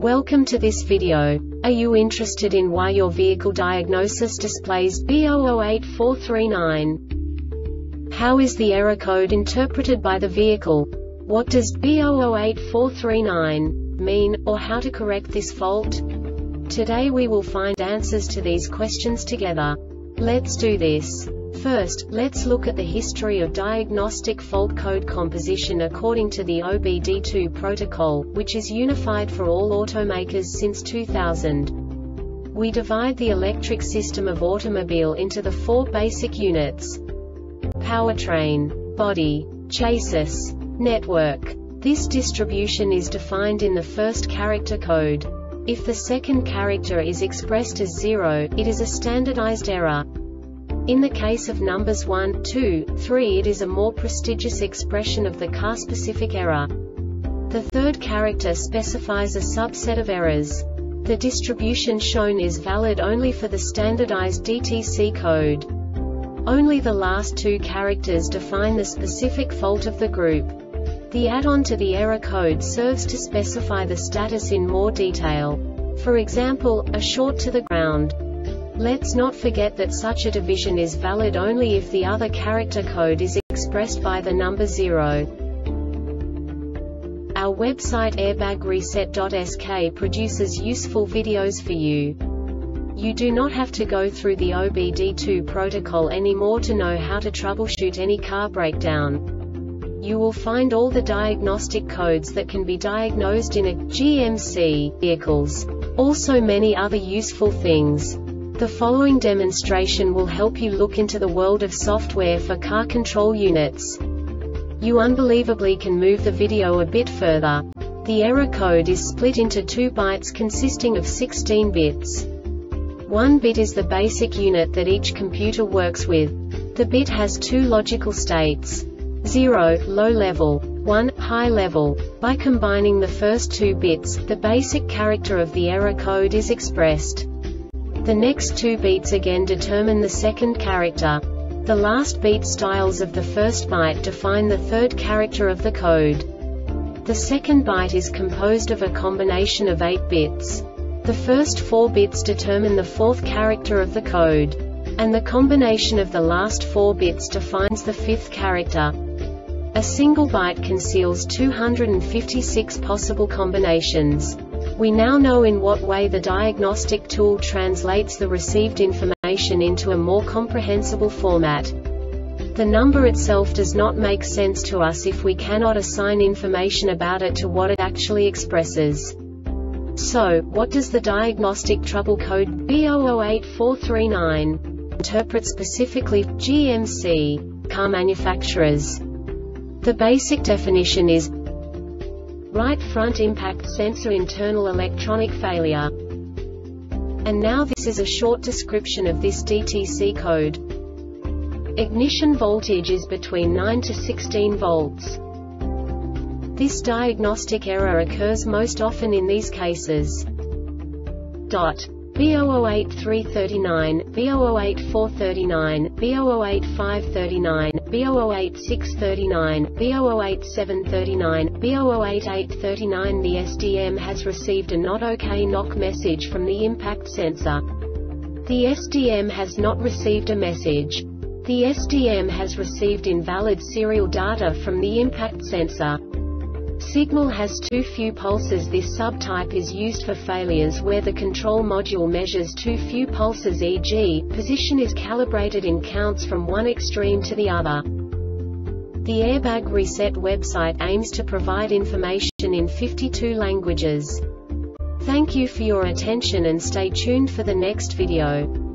Welcome to this video. Are you interested in why your vehicle diagnosis displays B008439? How is the error code interpreted by the vehicle? What does B008439 mean, or how to correct this fault? Today we will find answers to these questions together. Let's do this. First, let's look at the history of diagnostic fault code composition according to the OBD2 protocol, which is unified for all automakers since 2000. We divide the electric system of automobile into the four basic units: powertrain, body, chassis, network. This distribution is defined in the first character code. If the second character is expressed as 0, it is a standardized error. In the case of numbers 1, 2, 3, it is a more prestigious expression of the car-specific error. The third character specifies a subset of errors. The distribution shown is valid only for the standardized DTC code. Only the last two characters define the specific fault of the group. The add-on to the error code serves to specify the status in more detail. For example, a short to the ground. Let's not forget that such a division is valid only if the other character code is expressed by the number 0. Our website airbagreset.sk produces useful videos for you. You do not have to go through the OBD2 protocol anymore to know how to troubleshoot any car breakdown. You will find all the diagnostic codes that can be diagnosed in a GMC vehicles. Also many other useful things. The following demonstration will help you look into the world of software for car control units. You unbelievably can move the video a bit further. The error code is split into 2 bytes consisting of 16 bits. 1 bit is the basic unit that each computer works with. The bit has 2 logical states: 0, low level, 1, high level. By combining the first 2 bits, the basic character of the error code is expressed. The next 2 beats again determine the second character. The last beat styles of the first byte define the third character of the code. The second byte is composed of a combination of 8 bits. The first 4 bits determine the fourth character of the code. And the combination of the last 4 bits defines the fifth character. A single byte conceals 256 possible combinations. We now know in what way the diagnostic tool translates the received information into a more comprehensible format. The number itself does not make sense to us if we cannot assign information about it to what it actually expresses. So, what does the diagnostic trouble code B008439 interpret specifically for GMC car manufacturers? The basic definition is right front impact sensor internal electronic failure. And now this is a short description of this DTC code. Ignition voltage is between 9 to 16 volts. This diagnostic error occurs most often in these cases. B008339, B008439, B008539, B008639, B008739, B008839. The SDM has received a not OK knock message from the impact sensor. The SDM has not received a message. The SDM has received invalid serial data from the impact sensor. Signal has too few pulses. This subtype is used for failures where the control module measures too few pulses, e.g., position is calibrated in counts from one extreme to the other. The Airbag Reset website aims to provide information in 52 languages. Thank you for your attention and stay tuned for the next video.